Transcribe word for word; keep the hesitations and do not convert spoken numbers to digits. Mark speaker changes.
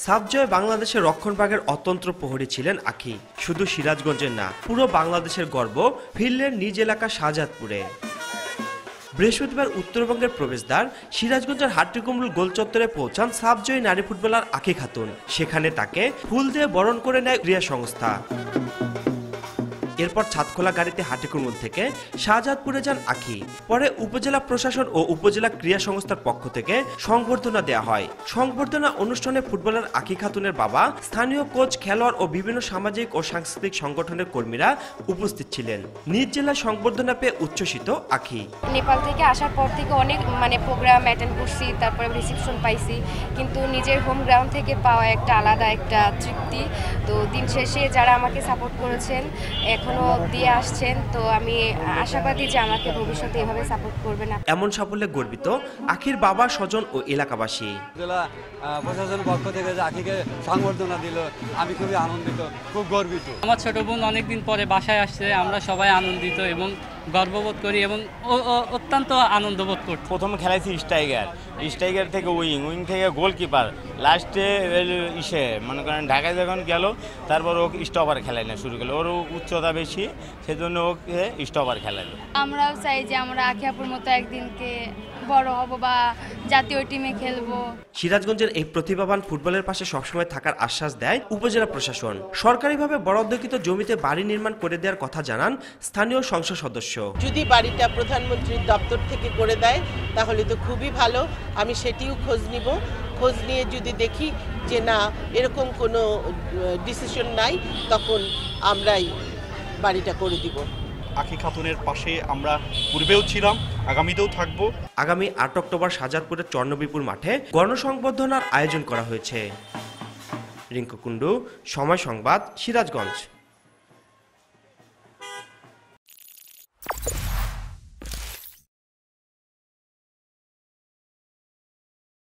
Speaker 1: সাবজয়ে বাংলাদেশের রক্ষণভাগের অতন্ত্র প্রহরী ছিলেন আঁখি। শুধু সিরাজগঞ্জের না, পুরো বাংলাদেশের গর্ব ফিরলেন নিজ এলাকা শাহজাদপুরে। বৃহস্পতিবার উত্তরবঙ্গের প্রবেশদ্বার সিরাজগঞ্জের হাট্টিকুমরুল গোলচত্বরে পৌঁছান সাবজয়ী নারী ফুটবলার আঁখি খাতুন। সেখানে তাকে ফুল দিয়ে বরণ করে নেয় ক্রীড়া সংস্থা। এরপর ছাদখোলা গাড়িতে হাটিকুমরুল থেকে শাহজাদপুরে যান আঁখি। পরে উপজেলা প্রশাসন ও উপজেলা ক্রীড়া সংস্থার পক্ষ থেকে সংবর্ধনা দেওয়া হয়। সংবর্ধনা অনুষ্ঠানে ফুটবলার আঁখি খাতুনের বাবা, স্থানীয় কোচ, খেলোয়াড় ও বিভিন্ন সামাজিক ও সাংস্কৃতিক সংগঠনের কর্মীরা উপস্থিত ছিলেন। নিজ জেলায় সংবর্ধনা পেয়ে উচ্ছ্বসিত আঁখি।
Speaker 2: নেপাল থেকে আসার পর থেকে অনেক মানে প্রোগ্রাম অ্যাটেন্ড করছি, তারপরে রিসেপশন পাইছি, কিন্তু নিজের হোম গ্রাউন্ড থেকে পাওয়া একটা আলাদা একটা তৃপ্তি। তো দিন শেষে যারা আমাকে সাপোর্ট করেছেন, এখনো দিয়ে আসছেন, তো আমি আশাবাদী যে আমাকে ভবিষ্যতে এভাবে সাপোর্ট করবেন।
Speaker 1: এমন সাফল্যে গর্বিত আঁখির বাবা, স্বজন ও এলাকাবাসী।
Speaker 3: জেলা প্রশাসনের পক্ষ থেকে যে আঁখিকে সংবর্ধনা দিল, আমি খুবই আনন্দিত, খুব গর্বিত।
Speaker 4: আমার ছোট বোন অনেকদিন পরে বাসায় আসছে, আমরা সবাই আনন্দিত এবং গর্ববোধ করি এবং অত্যন্ত আনন্দ বোধ করি।
Speaker 5: প্রথমে খেলাইছি স্ট্রাইকার, স্ট্রাইকার থেকে উইং, উইং থেকে গোলকিপার, লাস্টে ইসে মনে করেন ঢাকায় যখন গেল, তারপর ও স্টপার খেলায় না শুরু করলো। ওর উচ্চতা বেশি, সেজন্য ওকে স্টপার খেলালো।
Speaker 2: আমরাও চাই যে আমরা আঁখি আপুর মতো একদিনকে বড় হব বা জাতীয় টিমে খেলবো।
Speaker 1: সিরাজগঞ্জের এই প্রতিভাবান ফুটবলের পাশে সবসময় থাকার আশ্বাস দেয় উপজেলা প্রশাসন। সরকারিভাবে বরাদ্দকৃত জমিতে বাড়ি নির্মাণ করে দেওয়ার কথা জানান স্থানীয় সংসদ সদস্য।
Speaker 6: যদি বাড়িটা প্রধানমন্ত্রীর দপ্তর থেকে করে দেয় তাহলে তো খুবই ভালো। আমি সেটিও খোঁজ নিব। খোঁজ নিয়ে যদি দেখি যে না, এরকম কোনো ডিসিশন নাই, তখন আমরাই বাড়িটা করে দিব।
Speaker 7: আঁখি খাতুনের পাশে আমরা পূর্বেও ছিলাম, আগামীতেও থাকব।
Speaker 1: আগামী আট অক্টোবর শাহজাদপুরের চর্ণবিপুর মাঠে গণসংবর্ধনার আয়োজন করা হয়েছে। রিঙ্কু কুণ্ডু, সময় সংবাদ, সিরাজগঞ্জ।